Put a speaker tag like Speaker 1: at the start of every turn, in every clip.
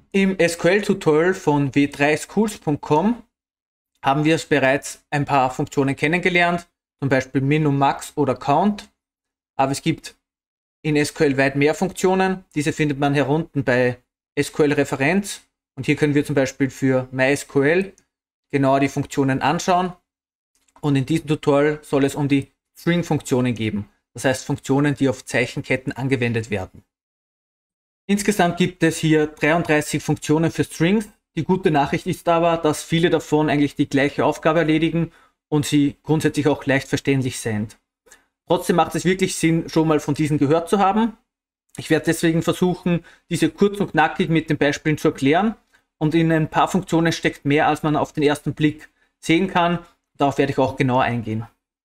Speaker 1: Im SQL-Tutorial von w3schools.com haben wir bereits ein paar Funktionen kennengelernt, zum Beispiel Min und Max oder Count. Aber es gibt in SQL weit mehr Funktionen. Diese findet man hier unten bei SQL-Referenz. Und hier können wir zum Beispiel für MySQL genauer die Funktionen anschauen. Und in diesem Tutorial soll es um die String-Funktionen gehen. Das heißt Funktionen, die auf Zeichenketten angewendet werden. Insgesamt gibt es hier 33 Funktionen für Strings. Die gute Nachricht ist aber, dass viele davon eigentlich die gleiche Aufgabe erledigen und sie grundsätzlich auch leicht verständlich sind. Trotzdem macht es wirklich Sinn, schon mal von diesen gehört zu haben. Ich werde deswegen versuchen, diese kurz und knackig mit den Beispielen zu erklären. Und in ein paar Funktionen steckt mehr, als man auf den ersten Blick sehen kann. Darauf werde ich auch genauer eingehen.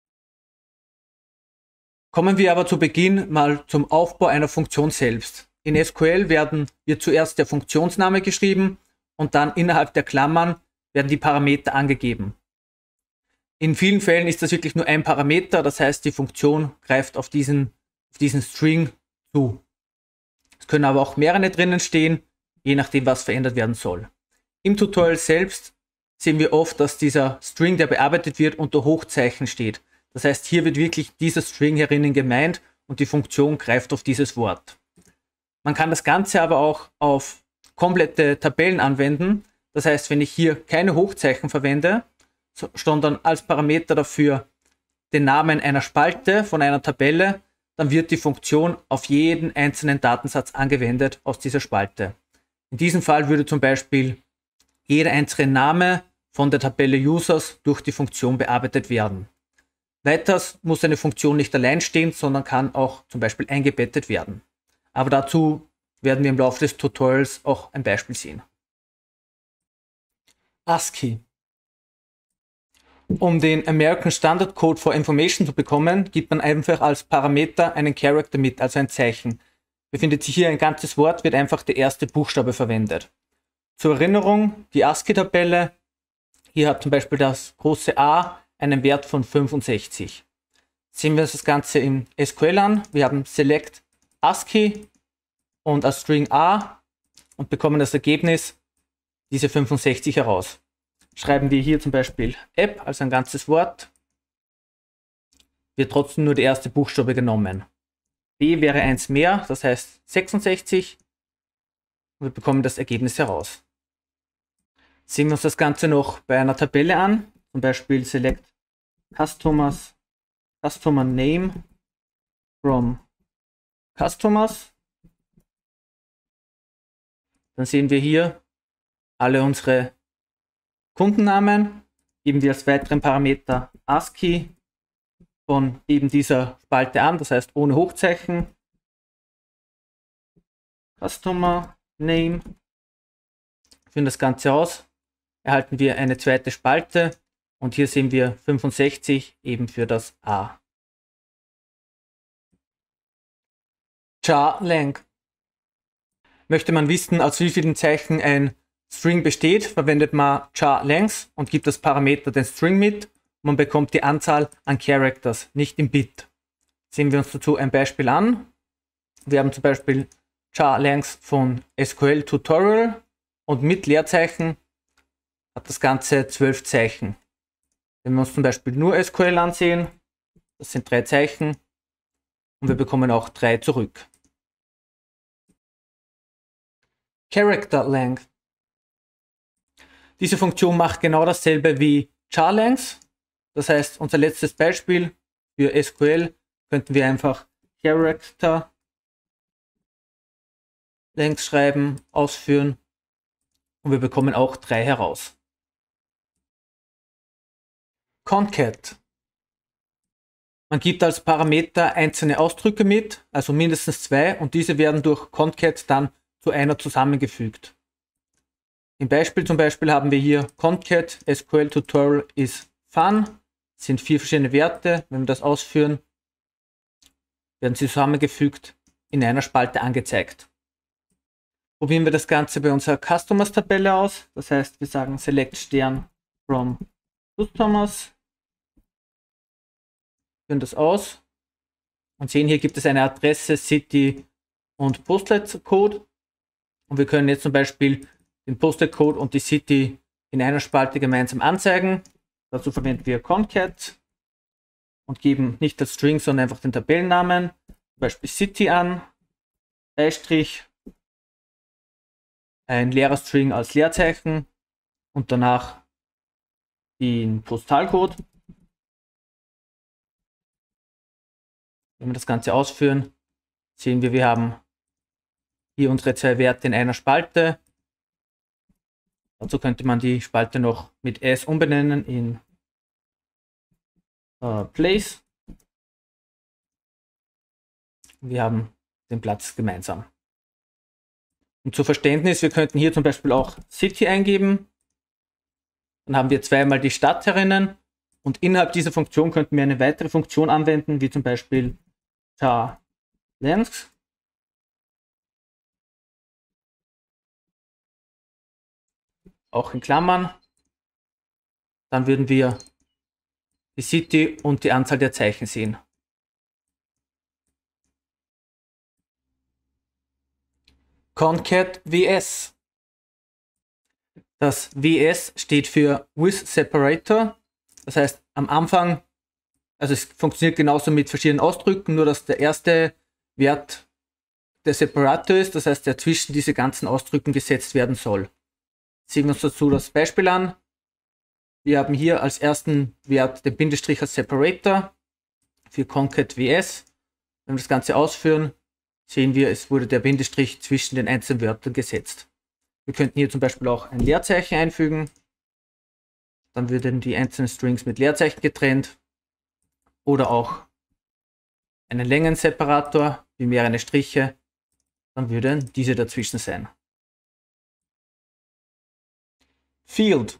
Speaker 1: Kommen wir aber zu Beginn mal zum Aufbau einer Funktion selbst. In SQL wird zuerst der Funktionsname geschrieben und dann innerhalb der Klammern werden die Parameter angegeben. In vielen Fällen ist das wirklich nur ein Parameter, das heißt, die Funktion greift auf diesen String zu. Es können aber auch mehrere drinnen stehen, je nachdem, was verändert werden soll. Im Tutorial selbst sehen wir oft, dass dieser String, der bearbeitet wird, unter Hochzeichen steht. Das heißt, hier wird wirklich dieser String herinnen gemeint und die Funktion greift auf dieses Wort. Man kann das Ganze aber auch auf komplette Tabellen anwenden. Das heißt, wenn ich hier keine Hochzeichen verwende, sondern als Parameter dafür den Namen einer Spalte von einer Tabelle, dann wird die Funktion auf jeden einzelnen Datensatz angewendet aus dieser Spalte. In diesem Fall würde zum Beispiel jeder einzelne Name von der Tabelle Users durch die Funktion bearbeitet werden. Weiters muss eine Funktion nicht allein stehen, sondern kann auch zum Beispiel eingebettet werden. Aber dazu werden wir im Laufe des Tutorials auch ein Beispiel sehen. ASCII. Um den American Standard Code for Information zu bekommen, gibt man einfach als Parameter einen Character mit, also ein Zeichen. Befindet sich hier ein ganzes Wort, wird einfach der erste Buchstabe verwendet. Zur Erinnerung, die ASCII-Tabelle, hier hat zum Beispiel das große A einen Wert von 65. Sehen wir uns das Ganze im SQL an. Wir haben Select ASCII und als String A und bekommen das Ergebnis diese 65 heraus. Schreiben wir hier zum Beispiel App als ein ganzes Wort, wird trotzdem nur der erste Buchstabe genommen. B wäre 1 mehr, das heißt 66 und wir bekommen das Ergebnis heraus. Sehen wir uns das Ganze noch bei einer Tabelle an, zum Beispiel Select Customer Name from Customers. Dann sehen wir hier alle unsere Kundennamen, geben wir als weiteren Parameter ASCII von eben dieser Spalte an, das heißt ohne Hochzeichen. Customer Name. Führen das Ganze aus, erhalten wir eine zweite Spalte und hier sehen wir 65 eben für das A. Char-Lang. Möchte man wissen, aus wie vielen Zeichen ein String besteht, verwendet man char-length und gibt als Parameter den String mit. Man bekommt die Anzahl an Characters, nicht im Bit. Sehen wir uns dazu ein Beispiel an. Wir haben zum Beispiel char-length von SQL Tutorial und mit Leerzeichen hat das Ganze 12 Zeichen. Wenn wir uns zum Beispiel nur SQL ansehen, das sind 3 Zeichen und wir bekommen auch 3 zurück. Character Length. Diese Funktion macht genau dasselbe wie char-length. Das heißt, unser letztes Beispiel für SQL könnten wir einfach Character Length schreiben, ausführen und wir bekommen auch 3 heraus. Concat. Man gibt als Parameter einzelne Ausdrücke mit, also mindestens 2, und diese werden durch Concat dann zu einer zusammengefügt. Im Beispiel zum Beispiel haben wir hier Concat SQL Tutorial is fun. Das sind 4 verschiedene Werte. Wenn wir das ausführen, werden sie zusammengefügt in einer Spalte angezeigt. Probieren wir das Ganze bei unserer Customers Tabelle aus. Das heißt, wir sagen Select Stern from Customers. Führen das aus und sehen, hier gibt es eine Adresse, City und Postleitcode. Und wir können jetzt zum Beispiel den Postal Code und die City in einer Spalte gemeinsam anzeigen. Dazu verwenden wir concat und geben nicht das String, sondern einfach den Tabellennamen, zum Beispiel City an, Beistrich, ein leerer String als Leerzeichen und danach den Postalcode. Wenn wir das Ganze ausführen, sehen wir haben hier unsere zwei Werte in einer Spalte. Dazu könnte man die Spalte noch mit S umbenennen in Place. Wir haben den Platz gemeinsam. Und zum Verständnis, wir könnten hier zum Beispiel auch City eingeben. Dann haben wir zweimal die Stadt herinnen und innerhalb dieser Funktion könnten wir eine weitere Funktion anwenden, wie zum Beispiel char-length. Auch in Klammern. Dann würden wir die City und die Anzahl der Zeichen sehen. Concat WS. Das WS steht für With Separator. Das heißt, am Anfang, also es funktioniert genauso mit verschiedenen Ausdrücken, nur dass der erste Wert der Separator ist, das heißt, der zwischen diese ganzen Ausdrücken gesetzt werden soll. Sehen wir uns dazu das Beispiel an. Wir haben hier als ersten Wert den Bindestrich als Separator für concat WS. Wenn wir das Ganze ausführen, sehen wir, es wurde der Bindestrich zwischen den einzelnen Wörtern gesetzt. Wir könnten hier zum Beispiel auch ein Leerzeichen einfügen. Dann würden die einzelnen Strings mit Leerzeichen getrennt. Oder auch einen Längenseparator, wie mehrere Striche. Dann würden diese dazwischen sein. Field.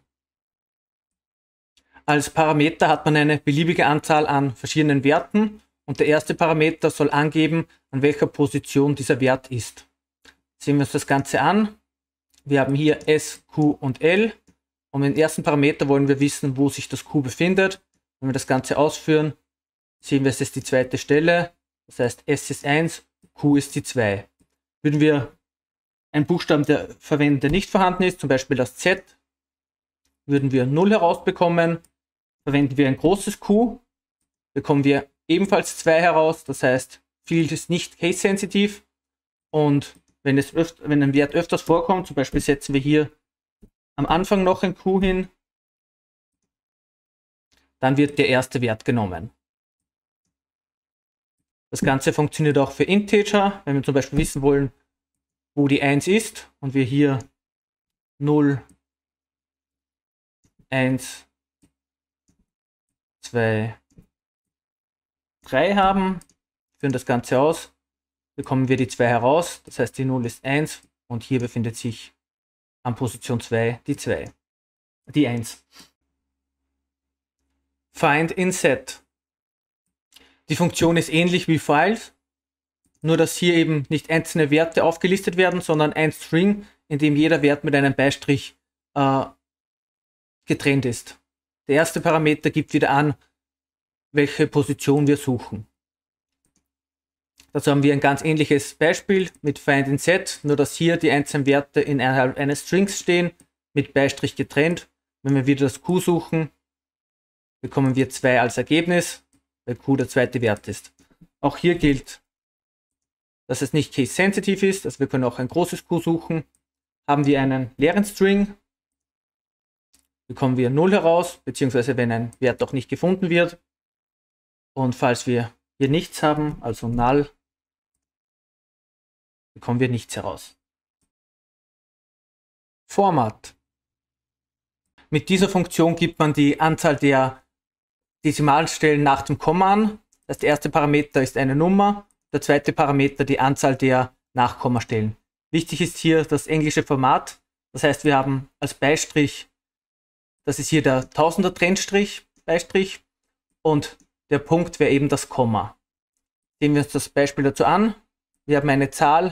Speaker 1: Als Parameter hat man eine beliebige Anzahl an verschiedenen Werten und der erste Parameter soll angeben, an welcher Position dieser Wert ist. Sehen wir uns das Ganze an. Wir haben hier S, Q und L und im ersten Parameter wollen wir wissen, wo sich das Q befindet. Wenn wir das Ganze ausführen, sehen wir, es ist die zweite Stelle. Das heißt, S ist 1, Q ist die 2. Würden wir einen Buchstaben verwenden, der nicht vorhanden ist, zum Beispiel das Z, würden wir 0 herausbekommen. Verwenden wir ein großes Q, bekommen wir ebenfalls 2 heraus. Das heißt, Field ist nicht case-sensitiv. Und wenn ein Wert öfters vorkommt, zum Beispiel setzen wir hier am Anfang noch ein Q hin, dann wird der erste Wert genommen. Das Ganze funktioniert auch für Integer. Wenn wir zum Beispiel wissen wollen, wo die 1 ist und wir hier 0, 1, 2, 3 haben, führen das Ganze aus, bekommen wir die 2 heraus, das heißt die 0 ist 1 und hier befindet sich an Position 2 die 1. Find in Set. Die Funktion ist ähnlich wie Files, nur dass hier eben nicht einzelne Werte aufgelistet werden, sondern ein String, in dem jeder Wert mit einem Beistrich getrennt ist. Der erste Parameter gibt wieder an, welche Position wir suchen. Dazu haben wir ein ganz ähnliches Beispiel mit Find in Set, nur dass hier die einzelnen Werte innerhalb eines Strings stehen, mit Beistrich getrennt. Wenn wir wieder das Q suchen, bekommen wir 2 als Ergebnis, weil Q der zweite Wert ist. Auch hier gilt, dass es nicht case-sensitiv ist, also wir können auch ein großes Q suchen. Haben wir einen leeren String, bekommen wir 0 heraus, beziehungsweise wenn ein Wert auch nicht gefunden wird. Und falls wir hier nichts haben, also null, bekommen wir nichts heraus. Format. Mit dieser Funktion gibt man die Anzahl der Dezimalstellen nach dem Komma an. Das erste Parameter ist eine Nummer, der zweite Parameter die Anzahl der Nachkommastellen. Wichtig ist hier das englische Format. Das heißt, wir haben als Beistrich, das ist hier der Tausender Trennstrich, Beistrich, und der Punkt wäre eben das Komma. Sehen wir uns das Beispiel dazu an. Wir haben eine Zahl,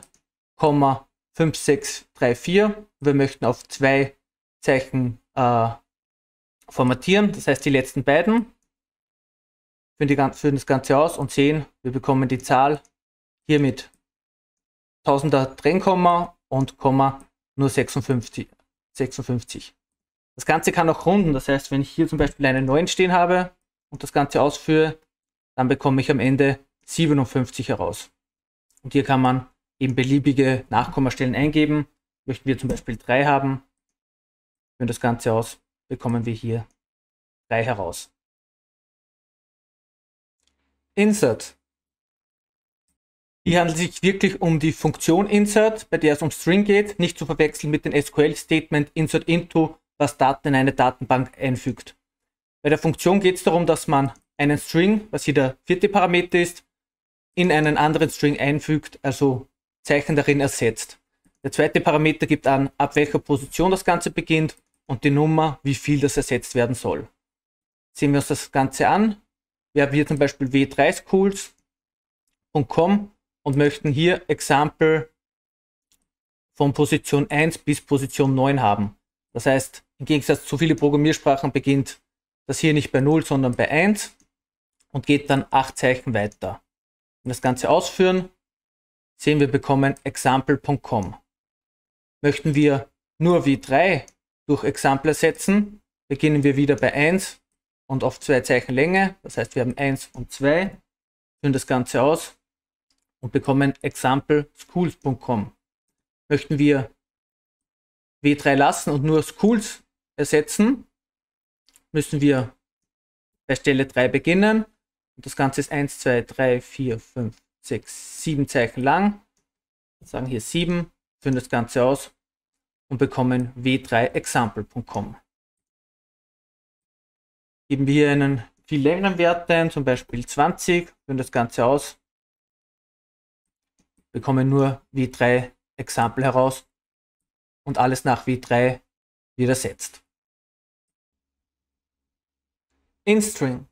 Speaker 1: 5634. Wir möchten auf 2 Zeichen formatieren, das heißt die letzten beiden. Führen das Ganze aus und sehen, wir bekommen die Zahl hier mit Tausender Trennkomma und Komma nur 56. Das Ganze kann auch runden, das heißt, wenn ich hier zum Beispiel einen 9 stehen habe und das Ganze ausführe, dann bekomme ich am Ende 57 heraus. Und hier kann man eben beliebige Nachkommastellen eingeben. Möchten wir zum Beispiel 3 haben, führen das Ganze aus, bekommen wir hier 3 heraus. Insert. Hier handelt es sich wirklich um die Funktion Insert, bei der es um String geht, nicht zu verwechseln mit dem SQL-Statement Insert into, was Daten in eine Datenbank einfügt. Bei der Funktion geht es darum, dass man einen String, was hier der 4. Parameter ist, in einen anderen String einfügt, also Zeichen darin ersetzt. Der 2. Parameter gibt an, ab welcher Position das Ganze beginnt und die Nummer, wie viel das ersetzt werden soll. Sehen wir uns das Ganze an. Wir haben hier zum Beispiel w3schools.com und möchten hier Example von Position 1 bis Position 9 haben. Das heißt, im Gegensatz zu vielen Programmiersprachen beginnt das hier nicht bei 0, sondern bei 1 und geht dann 8 Zeichen weiter. Wenn wir das Ganze ausführen, sehen wir bekommen example.com. Möchten wir nur w3 durch Example ersetzen, beginnen wir wieder bei 1 und auf 2 Zeichen Länge. Das heißt, wir haben 1 und 2, führen das Ganze aus und bekommen example.schools.com. Möchten wir w3 lassen und nur schools ersetzen, müssen wir bei Stelle 3 beginnen. Und das Ganze ist 1, 2, 3, 4, 5, 6, 7 Zeichen lang. Wir sagen hier 7, führen das Ganze aus und bekommen w3example.com. Geben wir hier einen viel längeren Wert ein, zum Beispiel 20, führen das Ganze aus, bekommen nur w3 Example heraus und alles nach w3 wird ersetzt. InString.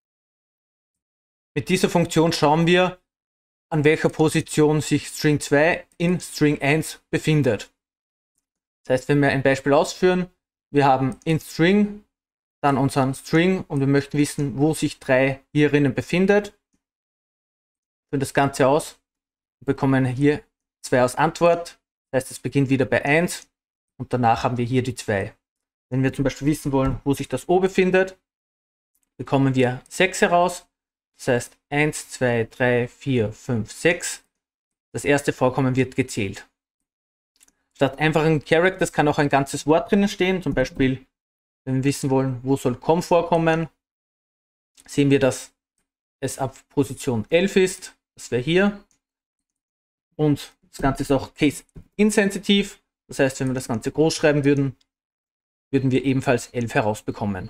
Speaker 1: Mit dieser Funktion schauen wir, an welcher Position sich String 2 in String 1 befindet. Das heißt, wenn wir ein Beispiel ausführen, wir haben in String, dann unseren String und wir möchten wissen, wo sich 3 hierinnen befindet. Führen das Ganze aus und bekommen hier 2 als Antwort. Das heißt, es beginnt wieder bei 1 und danach haben wir hier die 2. Wenn wir zum Beispiel wissen wollen, wo sich das O befindet, bekommen wir 6 heraus. Das heißt 1, 2, 3, 4, 5, 6. Das erste Vorkommen wird gezählt. Statt einfachen Characters kann auch ein ganzes Wort drinnen stehen. Zum Beispiel, wenn wir wissen wollen, wo soll com vorkommen, sehen wir, dass es ab Position 11 ist. Das wäre hier. Und das Ganze ist auch case insensitiv. Das heißt, wenn wir das Ganze groß schreiben würden, würden wir ebenfalls 11 herausbekommen.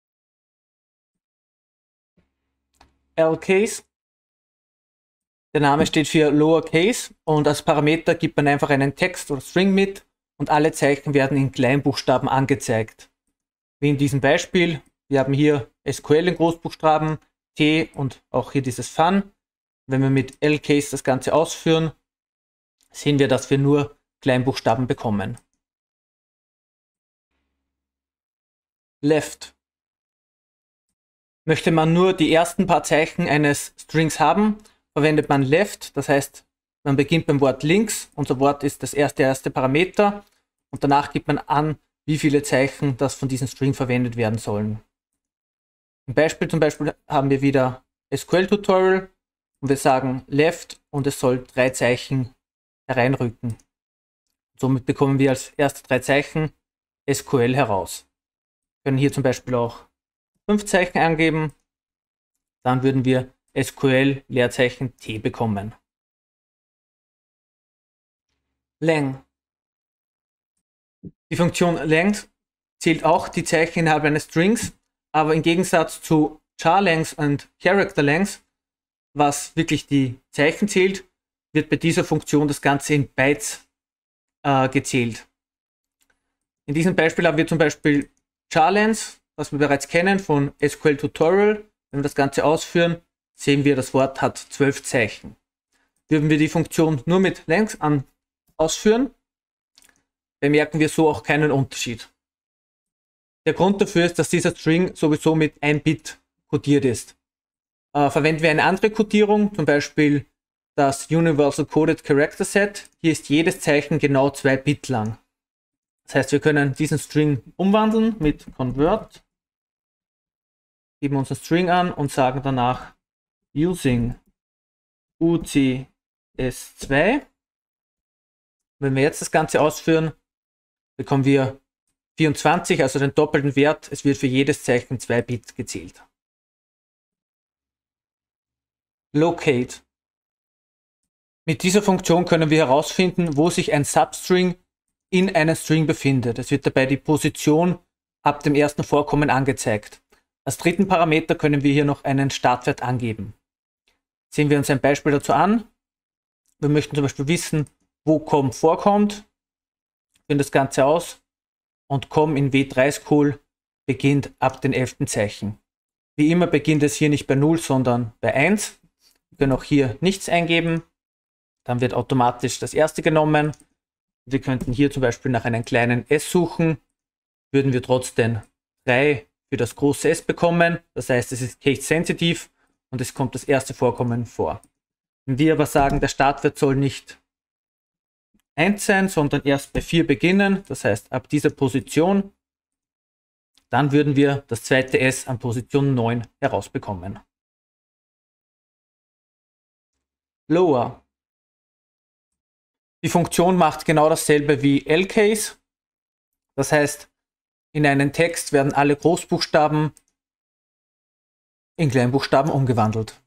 Speaker 1: L-Case. Der Name steht für Lowercase und als Parameter gibt man einfach einen Text oder String mit und alle Zeichen werden in Kleinbuchstaben angezeigt. Wie in diesem Beispiel, wir haben hier SQL in Großbuchstaben, T und auch hier dieses Fun. Wenn wir mit L-Case das Ganze ausführen, sehen wir, dass wir nur Kleinbuchstaben bekommen. Left. Möchte man nur die ersten paar Zeichen eines Strings haben, verwendet man left, das heißt, man beginnt beim Wort links, unser Wort ist das erste Parameter und danach gibt man an, wie viele Zeichen das von diesem String verwendet werden sollen. Im Beispiel zum Beispiel haben wir wieder SQL-Tutorial und wir sagen left und es soll 3 Zeichen hereinrücken. Somit bekommen wir als erste 3 Zeichen SQL heraus. Wir können hier zum Beispiel auch 5 Zeichen angeben, dann würden wir SQL Leerzeichen T bekommen. Lang. Die Funktion Length zählt auch die Zeichen innerhalb eines Strings, aber im Gegensatz zu Char-Length und Character-Length, was wirklich die Zeichen zählt, wird bei dieser Funktion das Ganze in Bytes gezählt. In diesem Beispiel haben wir zum Beispiel Char-Length, was wir bereits kennen von SQL Tutorial. Wenn wir das Ganze ausführen, sehen wir, das Wort hat 12 Zeichen. Würden wir die Funktion nur mit Length ausführen, bemerken wir so auch keinen Unterschied. Der Grund dafür ist, dass dieser String sowieso mit 1 Bit codiert ist. Verwenden wir eine andere Codierung, zum Beispiel das Universal Coded Character Set. Hier ist jedes Zeichen genau 2 Bit lang. Das heißt, wir können diesen String umwandeln mit Convert, geben unseren String an und sagen danach using UCS2. Wenn wir jetzt das Ganze ausführen, bekommen wir 24, also den doppelten Wert. Es wird für jedes Zeichen 2 Bit gezählt. Locate. Mit dieser Funktion können wir herausfinden, wo sich ein Substring in einem String befindet. Es wird dabei die Position ab dem ersten Vorkommen angezeigt. Als dritten Parameter können wir hier noch einen Startwert angeben. Sehen wir uns ein Beispiel dazu an. Wir möchten zum Beispiel wissen, wo com vorkommt. Führen das Ganze aus und com in W3-School beginnt ab dem 11. Zeichen. Wie immer beginnt es hier nicht bei 0, sondern bei 1. Wir können auch hier nichts eingeben. Dann wird automatisch das erste genommen. Wir könnten hier zum Beispiel nach einem kleinen s suchen. Würden wir trotzdem 3 für das große S bekommen. Das heißt, es ist case-sensitiv und es kommt das erste Vorkommen vor. Wenn wir aber sagen, der Startwert soll nicht 1 sein, sondern erst bei 4 beginnen, das heißt ab dieser Position, dann würden wir das zweite S an Position 9 herausbekommen. Lower. Die Funktion macht genau dasselbe wie lcase. Das heißt, in einen Text werden alle Großbuchstaben in Kleinbuchstaben umgewandelt.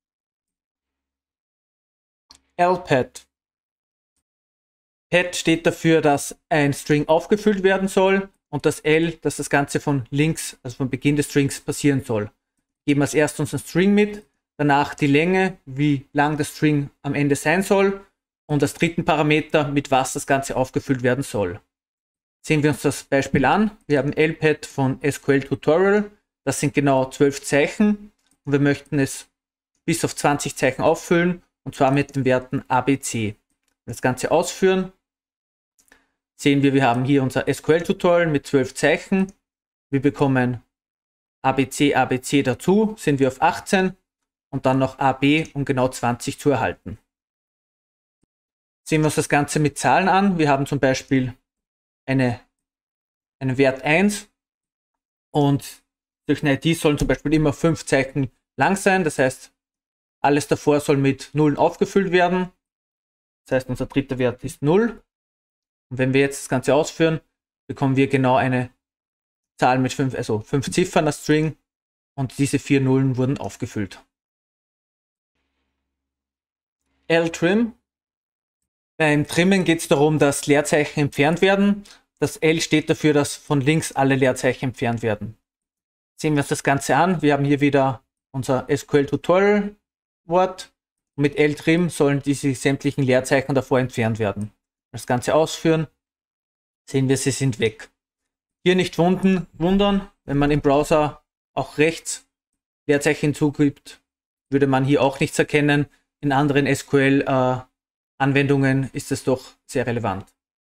Speaker 1: lpad. Pad steht dafür, dass ein String aufgefüllt werden soll und das L, dass das Ganze von links, also vom Beginn des Strings passieren soll. Geben als erstes unseren String mit, danach die Länge, wie lang der String am Ende sein soll und als dritten Parameter, mit was das Ganze aufgefüllt werden soll. Sehen wir uns das Beispiel an. Wir haben lpad von SQL Tutorial. Das sind genau 12 Zeichen und wir möchten es bis auf 20 Zeichen auffüllen und zwar mit den Werten ABC. Wenn wir das Ganze ausführen, sehen wir haben hier unser SQL Tutorial mit 12 Zeichen. Wir bekommen ABC, ABC dazu, sind wir auf 18 und dann noch AB, um genau 20 zu erhalten. Sehen wir uns das Ganze mit Zahlen an. Wir haben zum Beispiel einen Wert 1 und durch eine ID sollen zum Beispiel immer 5 Zeichen lang sein. Das heißt, alles davor soll mit Nullen aufgefüllt werden. Das heißt, unser dritter Wert ist 0. Und wenn wir jetzt das Ganze ausführen, bekommen wir genau eine Zahl mit 5, also 5 Ziffern als String und diese 4 Nullen wurden aufgefüllt. ltrim. Beim Trimmen geht es darum, dass Leerzeichen entfernt werden. Das L steht dafür, dass von links alle Leerzeichen entfernt werden. Sehen wir uns das Ganze an. Wir haben hier wieder unser SQL Tutorial Wort. Mit ltrim sollen diese sämtlichen Leerzeichen davor entfernt werden. Das Ganze ausführen, sehen wir, sie sind weg. Hier nicht wundern, wenn man im Browser auch rechts Leerzeichen hinzugibt, würde man hier auch nichts erkennen. In anderen SQL-Anwendungen ist es doch sehr relevant.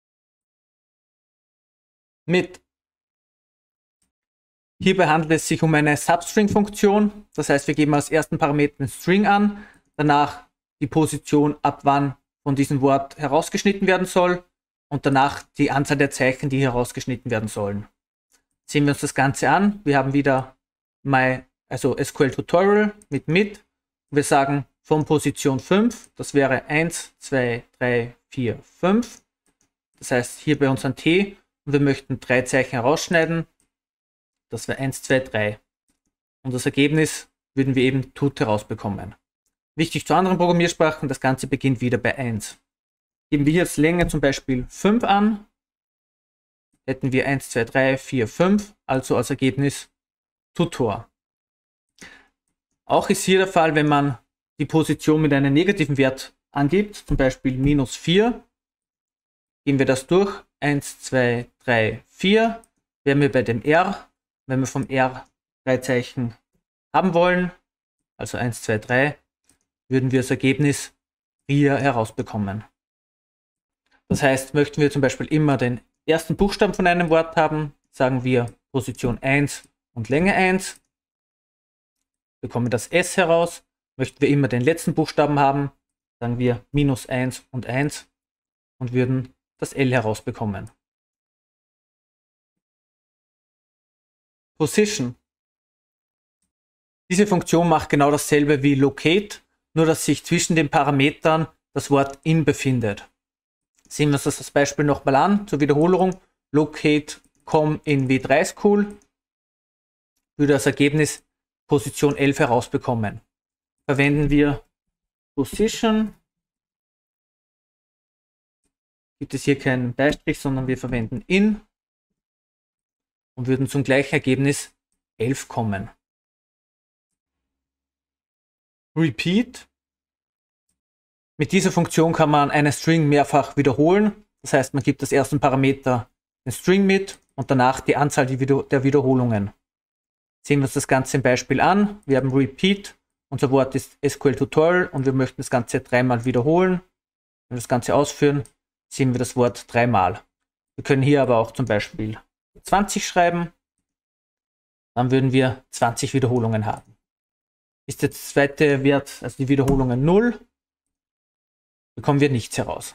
Speaker 1: Hierbei handelt es sich um eine Substring-Funktion. Das heißt, wir geben als ersten Parameter einen String an, danach die Position, ab wann von diesem Wort herausgeschnitten werden soll und danach die Anzahl der Zeichen, die herausgeschnitten werden sollen. Sehen wir uns das Ganze an. Wir haben wieder SQL Tutorial mit. Wir sagen von Position 5, das wäre 1, 2, 3, 4, 5. Das heißt hier bei unserem T und wir möchten 3 Zeichen herausschneiden. Das wäre 1, 2, 3. Und das Ergebnis würden wir eben tut herausbekommen. Wichtig zu anderen Programmiersprachen, das Ganze beginnt wieder bei 1. Geben wir jetzt Länge zum Beispiel 5 an, hätten wir 1, 2, 3, 4, 5, also als Ergebnis Tutor. Auch ist hier der Fall, wenn man die Position mit einem negativen Wert angibt, zum Beispiel -4, gehen wir das durch, 1, 2, 3, 4, wären wir bei dem R, wenn wir vom R 3 Zeichen haben wollen, also 1, 2, 3, würden wir das Ergebnis RIA herausbekommen. Das heißt, möchten wir zum Beispiel immer den ersten Buchstaben von einem Wort haben, sagen wir Position 1 und Länge 1, bekommen das S heraus. Möchten wir immer den letzten Buchstaben haben, sagen wir -1 und 1 und würden das L herausbekommen. Position. Diese Funktion macht genau dasselbe wie locate, nur dass sich zwischen den Parametern das Wort in befindet. Sehen wir uns das als Beispiel nochmal an, zur Wiederholung. Locate com in W3 School würde als Ergebnis Position 11 herausbekommen. Verwenden wir Position, gibt es hier keinen Beistrich, sondern wir verwenden in und würden zum gleichen Ergebnis 11 kommen. Repeat. Mit dieser Funktion kann man einen String mehrfach wiederholen. Das heißt, man gibt als ersten Parameter den String mit und danach die Anzahl der Wiederholungen. Sehen wir uns das Ganze im Beispiel an. Wir haben Repeat. Unser Wort ist SQL Tutorial und wir möchten das Ganze dreimal wiederholen. Wenn wir das Ganze ausführen, sehen wir das Wort dreimal. Wir können hier aber auch zum Beispiel 20 schreiben. Dann würden wir 20 Wiederholungen haben. Ist der zweite Wert, also die Wiederholungen 0, bekommen wir nichts heraus.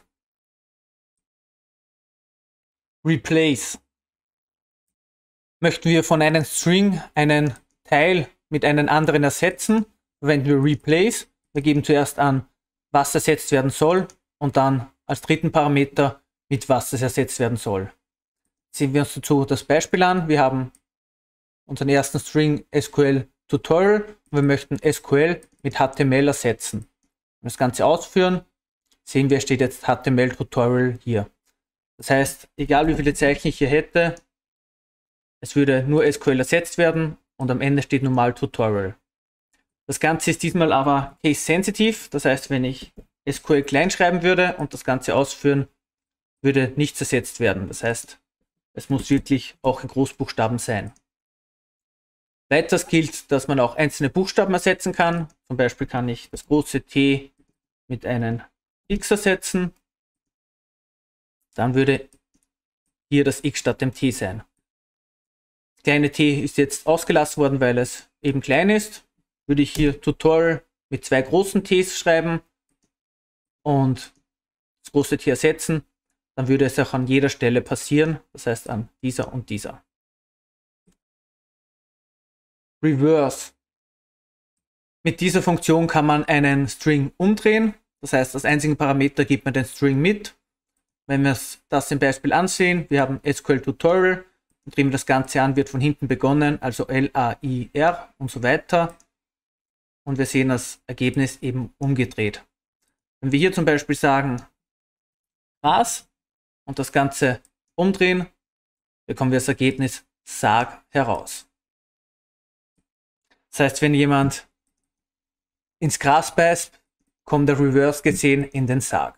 Speaker 1: Replace. Möchten wir von einem String einen Teil mit einem anderen ersetzen, verwenden wir Replace. Wir geben zuerst an, was ersetzt werden soll und dann als dritten Parameter, mit was es ersetzt werden soll. Sehen wir uns dazu das Beispiel an. Wir haben unseren ersten String SQL Tutorial und wir möchten SQL mit HTML ersetzen. Wenn wir das Ganze ausführen, sehen wir, steht jetzt HTML Tutorial hier. Das heißt, egal wie viele Zeichen ich hier hätte, es würde nur SQL ersetzt werden und am Ende steht normal Tutorial. Das Ganze ist diesmal aber case-sensitive, das heißt, wenn ich SQL klein schreiben würde und das Ganze ausführen, würde nichts ersetzt werden. Das heißt, es muss wirklich auch in Großbuchstaben sein. Weiters gilt, dass man auch einzelne Buchstaben ersetzen kann. Zum Beispiel kann ich das große T mit einem X ersetzen. Dann würde hier das X statt dem T sein. Das kleine T ist jetzt ausgelassen worden, weil es eben klein ist. Würde ich hier Tutorial mit zwei großen Ts schreiben und das große T ersetzen, dann würde es auch an jeder Stelle passieren, das heißt an dieser und dieser. Reverse. Mit dieser Funktion kann man einen String umdrehen, das heißt, als einzigen Parameter gibt man den String mit. Wenn wir das im Beispiel ansehen, wir haben SQL Tutorial, und drehen wir das Ganze an, wird von hinten begonnen, also LAIR und so weiter. Und wir sehen das Ergebnis eben umgedreht. Wenn wir hier zum Beispiel sagen, was und das Ganze umdrehen, bekommen wir das Ergebnis Sarg heraus. Das heißt, wenn jemand ins Gras beißt, kommt der Reverse gesehen in den Sarg.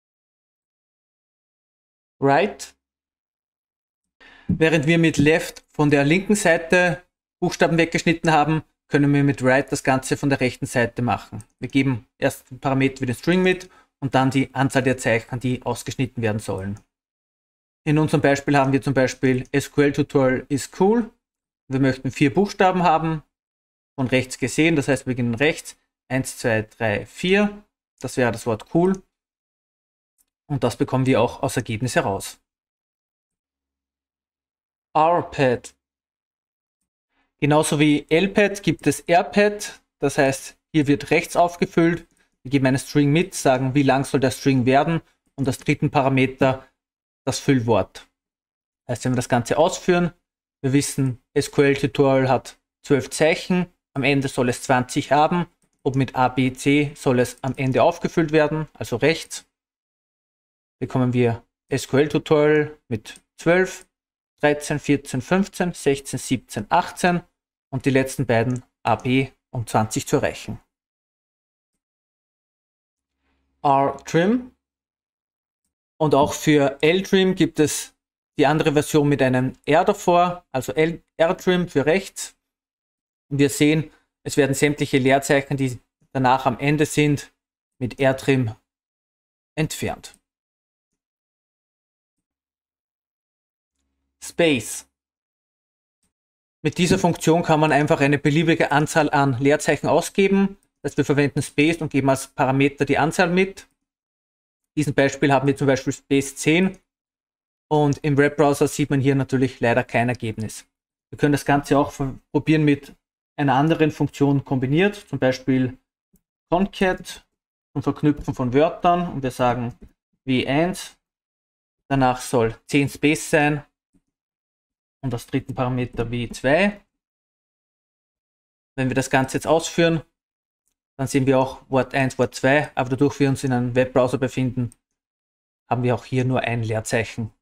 Speaker 1: Right. Während wir mit Left von der linken Seite Buchstaben weggeschnitten haben, können wir mit Right das Ganze von der rechten Seite machen. Wir geben erst den Parameter wie den String mit und dann die Anzahl der Zeichen, die ausgeschnitten werden sollen. In unserem Beispiel haben wir zum Beispiel SQL Tutorial is cool. Wir möchten 4 Buchstaben haben, von rechts gesehen, das heißt wir beginnen rechts, 1, 2, 3, 4, das wäre das Wort cool und das bekommen wir auch als Ergebnis heraus. RPad. Genauso wie LPad gibt es RPad, das heißt, hier wird rechts aufgefüllt. Wir geben einen String mit, sagen, wie lang soll der String werden und als dritten Parameter das Füllwort. Das heißt, wenn wir das Ganze ausführen, wir wissen, SQL Tutorial hat 12 Zeichen, am Ende soll es 20 haben, ob mit A, B, C soll es am Ende aufgefüllt werden, also rechts. Bekommen wir SQL Tutorial mit 12, 13, 14, 15, 16, 17, 18 und die letzten beiden AB um 20 zu erreichen. RTrim und auch für LTrim gibt es die andere Version mit einem R davor, also RTrim für rechts. Und wir sehen, es werden sämtliche Leerzeichen, die danach am Ende sind, mit RTrim entfernt. Space. Mit dieser Funktion kann man einfach eine beliebige Anzahl an Leerzeichen ausgeben. Das heißt, wir verwenden Space und geben als Parameter die Anzahl mit. In diesem Beispiel haben wir zum Beispiel Space 10 und im Webbrowser sieht man hier natürlich leider kein Ergebnis. Wir können das Ganze auch probieren mit einer anderen Funktion kombiniert, zum Beispiel concat zum Verknüpfen von Wörtern und wir sagen w1, danach soll 10 Space sein und als dritten Parameter w2. Wenn wir das Ganze jetzt ausführen, dann sehen wir auch Wort 1, Wort 2, aber dadurch wir uns in einem Webbrowser befinden, haben wir auch hier nur ein Leerzeichen.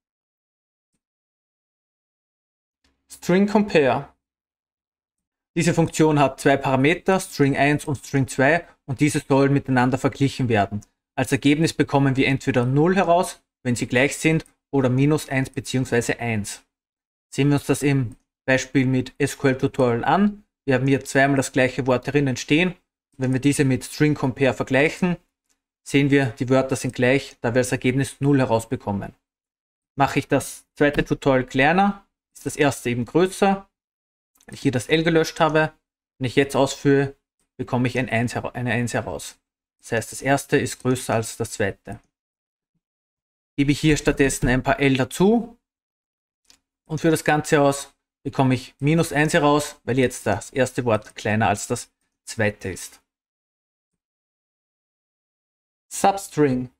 Speaker 1: String Compare. Diese Funktion hat zwei Parameter, String 1 und String 2, und diese sollen miteinander verglichen werden. Als Ergebnis bekommen wir entweder 0 heraus, wenn sie gleich sind, oder -1 bzw. 1. Sehen wir uns das im Beispiel mit SQL Tutorial an. Wir haben hier zweimal das gleiche Wort drinnen stehen. Wenn wir diese mit String Compare vergleichen, sehen wir, die Wörter sind gleich, da wir als Ergebnis 0 herausbekommen. Mache ich das zweite Tutorial kleiner, ist das erste eben größer. Wenn ich hier das L gelöscht habe, wenn ich jetzt ausführe, bekomme ich eine 1 heraus. Das heißt, das erste ist größer als das zweite. Gebe ich hier stattdessen ein paar L dazu und für das Ganze aus bekomme ich -1 heraus, weil jetzt das erste Wort kleiner als das zweite ist. Substring.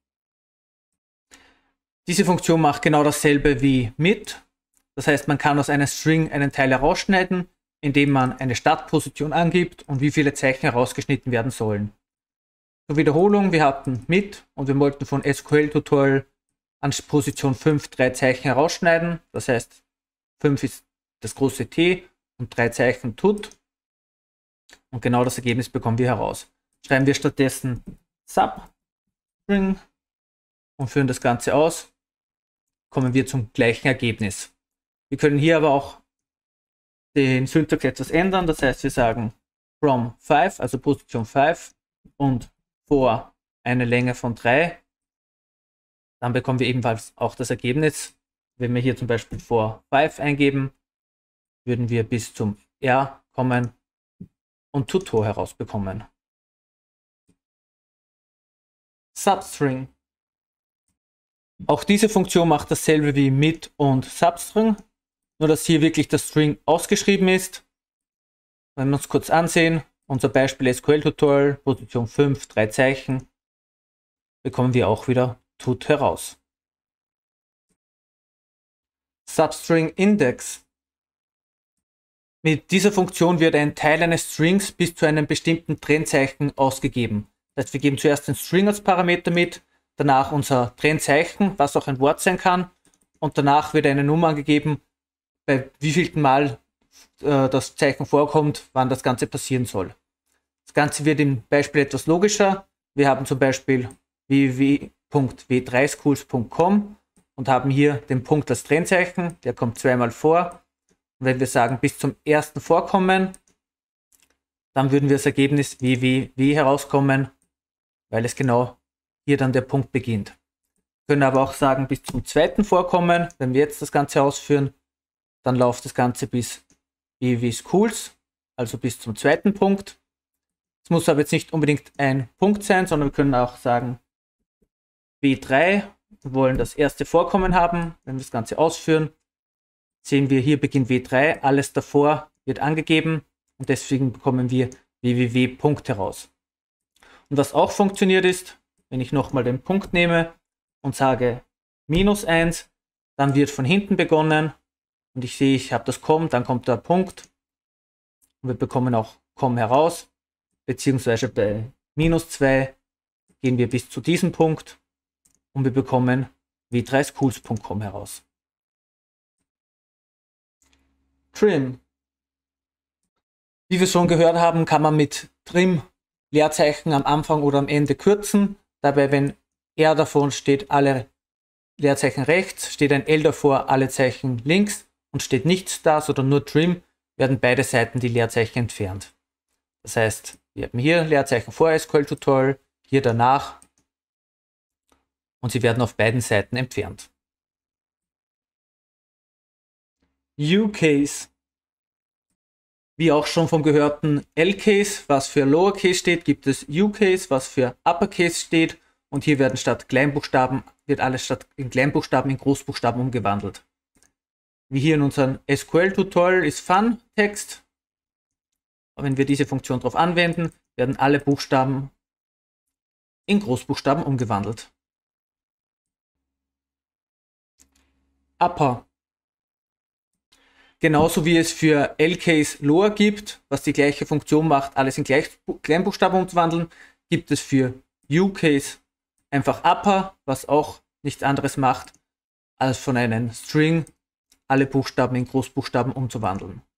Speaker 1: Diese Funktion macht genau dasselbe wie mit. Das heißt, man kann aus einem String einen Teil herausschneiden, indem man eine Startposition angibt und wie viele Zeichen herausgeschnitten werden sollen. Zur Wiederholung, wir hatten mit und wir wollten von SQL Tutorial an Position 5 3 Zeichen herausschneiden. Das heißt, 5 ist das große T und 3 Zeichen tut. Und genau das Ergebnis bekommen wir heraus. Schreiben wir stattdessen Substring und führen das Ganze aus, kommen wir zum gleichen Ergebnis. Wir können hier aber auch den Syntax etwas ändern. Das heißt, wir sagen from 5, also Position 5 und for eine Länge von 3. Dann bekommen wir ebenfalls auch das Ergebnis. Wenn wir hier zum Beispiel for 5 eingeben, würden wir bis zum R kommen und Tutor herausbekommen. Substring. Auch diese Funktion macht dasselbe wie mit und Substring, nur dass hier wirklich das String ausgeschrieben ist. Wenn wir uns kurz ansehen, unser Beispiel SQL Tutorial, Position 5, 3 Zeichen, bekommen wir auch wieder tut heraus. Substring Index. Mit dieser Funktion wird ein Teil eines Strings bis zu einem bestimmten Trennzeichen ausgegeben. Das heißt, wir geben zuerst den String als Parameter mit, danach unser Trennzeichen, was auch ein Wort sein kann, und danach wird eine Nummer angegeben, bei wievielten Mal das Zeichen vorkommt, wann das Ganze passieren soll. Das Ganze wird im Beispiel etwas logischer. Wir haben zum Beispiel www.w3schools.com und haben hier den Punkt als Trennzeichen, der kommt zweimal vor. Und wenn wir sagen bis zum ersten Vorkommen, dann würden wir das Ergebnis www herauskommen, weil es genau hier dann der Punkt beginnt. Wir können aber auch sagen bis zum zweiten Vorkommen. Wenn wir jetzt das Ganze ausführen, dann läuft das Ganze bis www.schools, also bis zum zweiten Punkt. Es muss aber jetzt nicht unbedingt ein Punkt sein, sondern wir können auch sagen W3, wir wollen das erste Vorkommen haben. Wenn wir das Ganze ausführen, sehen wir, hier beginnt W3, alles davor wird angegeben und deswegen bekommen wir www. heraus. Und was auch funktioniert ist, wenn ich nochmal den Punkt nehme und sage -1, dann wird von hinten begonnen und ich sehe, ich habe das com, dann kommt der Punkt und wir bekommen auch com heraus, beziehungsweise bei -2 gehen wir bis zu diesem Punkt und wir bekommen w3schools.com heraus. Trim. Wie wir schon gehört haben, kann man mit Trim Leerzeichen am Anfang oder am Ende kürzen. Dabei, wenn R davor steht, alle Leerzeichen rechts, steht ein L davor, alle Zeichen links und steht nichts da, sondern nur Trim, werden beide Seiten die Leerzeichen entfernt. Das heißt, wir haben hier Leerzeichen vor SQL Tutorial, hier danach und sie werden auf beiden Seiten entfernt. Use-Case. Wie auch schon vom gehörten L-Case, was für Lowercase steht, gibt es U-Case, was für Uppercase steht. Und hier wird alles statt in Kleinbuchstaben in Großbuchstaben umgewandelt. Wie hier in unserem SQL-Tutorial ist Fun-Text. Wenn wir diese Funktion darauf anwenden, werden alle Buchstaben in Großbuchstaben umgewandelt. Upper. Genauso wie es für L-Case Lower gibt, was die gleiche Funktion macht, alles in Kleinbuchstaben umzuwandeln, gibt es für U-Case einfach Upper, was auch nichts anderes macht, als von einem String alle Buchstaben in Großbuchstaben umzuwandeln.